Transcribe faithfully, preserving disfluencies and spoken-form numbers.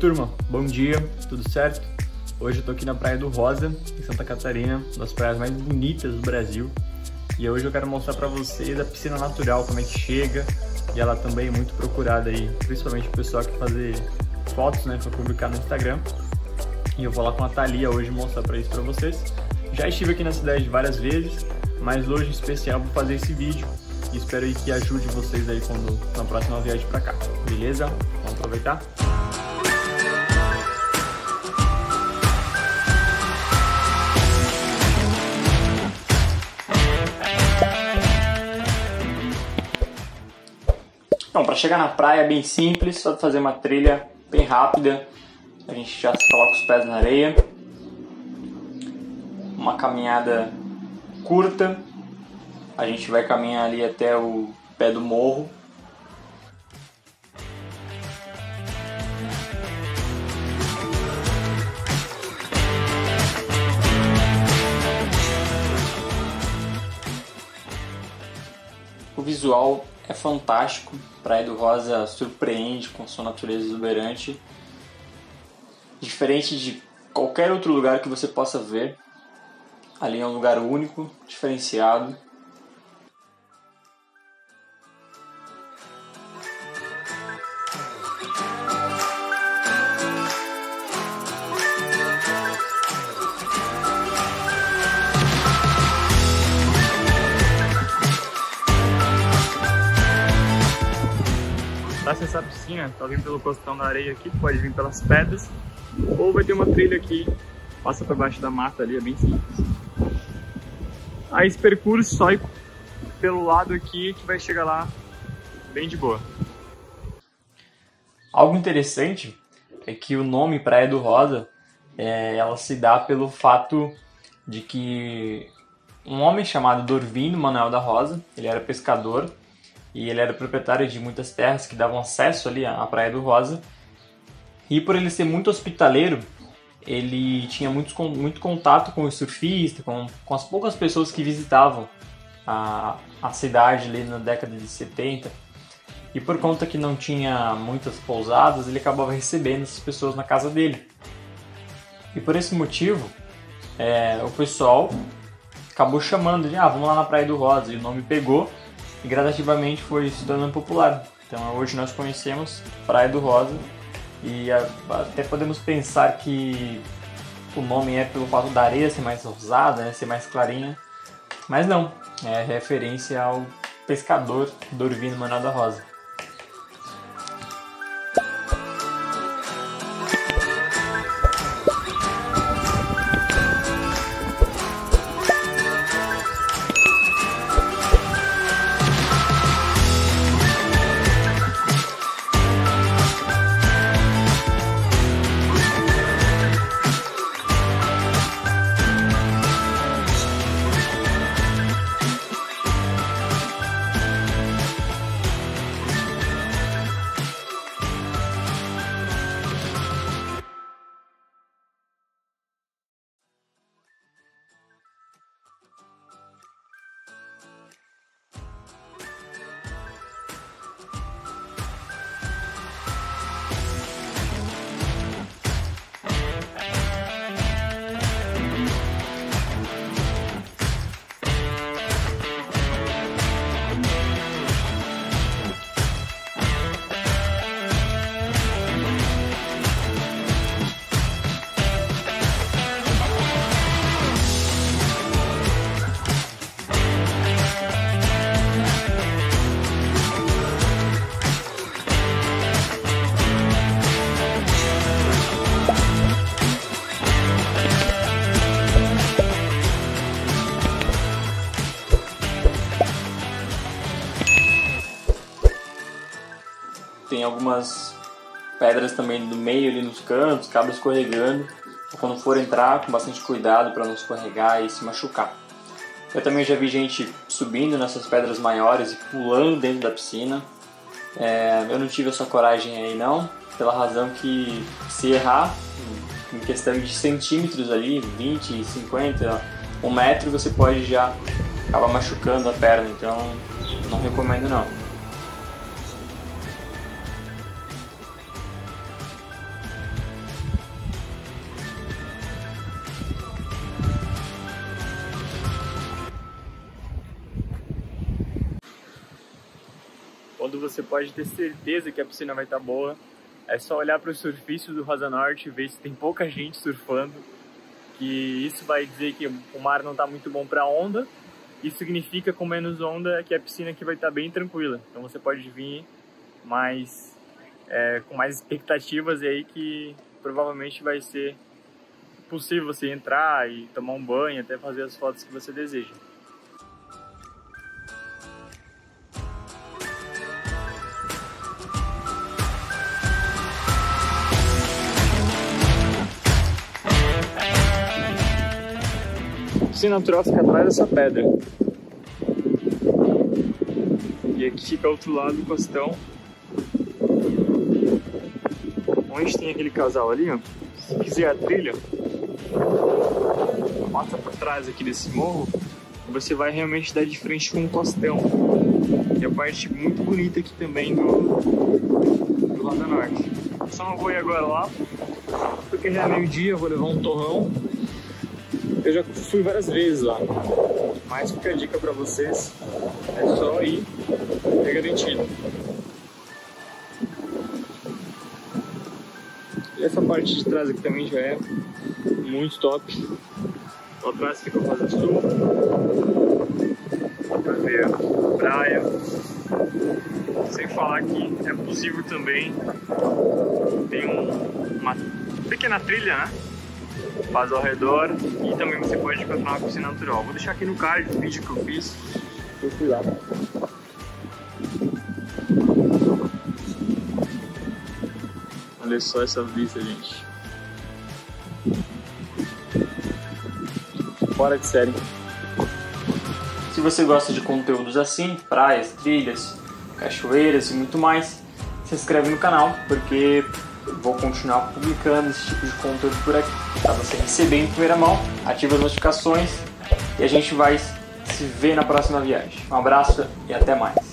turma, bom dia, tudo certo? Hoje eu tô aqui na Praia do Rosa, em Santa Catarina, uma das praias mais bonitas do Brasil. E hoje eu quero mostrar pra vocês a piscina natural, como é que chega. E ela também é muito procurada aí, principalmente o pessoal que fazer fotos, né, pra publicar no Instagram. E eu vou lá com a Thalia hoje mostrar pra isso pra vocês. Já estive aqui na cidade várias vezes, mas hoje em especial vou fazer esse vídeo. E espero aí que ajude vocês aí quando, na próxima viagem pra cá, beleza? Vamos aproveitar? Então, para chegar na praia é bem simples, só fazer uma trilha bem rápida. A gente já coloca os pés na areia. Uma caminhada curta. A gente vai caminhar ali até o pé do morro. O visual é fantástico. Praia do Rosa surpreende com sua natureza exuberante. Diferente de qualquer outro lugar que você possa ver. Ali é um lugar único, diferenciado. Para acessar a piscina, tá vindo pelo costão da areia aqui, pode vir pelas pedras, ou vai ter uma trilha aqui, passa por baixo da mata ali, é bem simples. Aí esse percurso só ir pelo lado aqui que vai chegar lá bem de boa. Algo interessante é que o nome Praia do Rosa, é, ela se dá pelo fato de que um homem chamado Dorvindo Manuel da Rosa, ele era pescador, e ele era proprietário de muitas terras que davam acesso ali à Praia do Rosa. E por ele ser muito hospitaleiro, ele tinha muito, muito contato com os surfistas, com, com as poucas pessoas que visitavam a, a cidade ali na década de setenta. E por conta que não tinha muitas pousadas, ele acabava recebendo essas pessoas na casa dele. E por esse motivo, é, o pessoal acabou chamando de ah, vamos lá na Praia do Rosa, e o nome pegou. E gradativamente foi se tornando popular. Então hoje nós conhecemos Praia do Rosa e até podemos pensar que o nome é pelo fato da areia ser mais rosada, né, ser mais clarinha, mas não, é referência ao pescador Dorvindo Manuel da Rosa. Tem algumas pedras também no meio ali nos cantos, acaba escorregando. Então, quando for entrar, com bastante cuidado para não escorregar e se machucar. Eu também já vi gente subindo nessas pedras maiores e pulando dentro da piscina. É, eu não tive essa coragem aí não, pela razão que se errar, em questão de centímetros ali, vinte, cinquenta, um metro, você pode já acabar machucando a perna, então não recomendo não. sábado você pode ter certeza que a piscina vai estar boa. É só olhar para os surfistas do Rosa Norte e ver se tem pouca gente surfando, que isso vai dizer que o mar não está muito bom para onda. Isso significa, com menos onda, que a piscina aqui vai estar bem tranquila. Então você pode vir mais, é, com mais expectativas e aí que provavelmente vai ser possível você entrar e tomar um banho, até fazer as fotos que você deseja. A piscina natural fica atrás dessa pedra. E aqui fica ao outro lado do costão. Onde tem aquele casal ali, ó. Se quiser a trilha, passa por trás aqui desse morro, você vai realmente dar de frente com um costão. E a parte muito bonita aqui também do, do Rosa Norte. Só não vou ir agora lá, porque já é meio-dia, eu vou levar um torrão. Eu já fui várias vezes lá, mas fica a dica pra vocês, é só ir, é garantido. E essa parte de trás aqui também já é muito top. Lá atrás fica o Rosa Sul, pra ver a praia. Sem falar que é possível também, tem um, uma pequena trilha, né? Faz ao redor e também você pode encontrar uma piscina natural. Vou deixar aqui no card o vídeo que eu fiz. Eu fui lá. Olha só essa vista, gente. Fora de série. Se você gosta de conteúdos assim, praias, trilhas, cachoeiras e muito mais, se inscreve no canal, porque vou continuar publicando esse tipo de conteúdo por aqui, para você receber em primeira mão, ativa as notificações e a gente vai se ver na próxima viagem. Um abraço e até mais!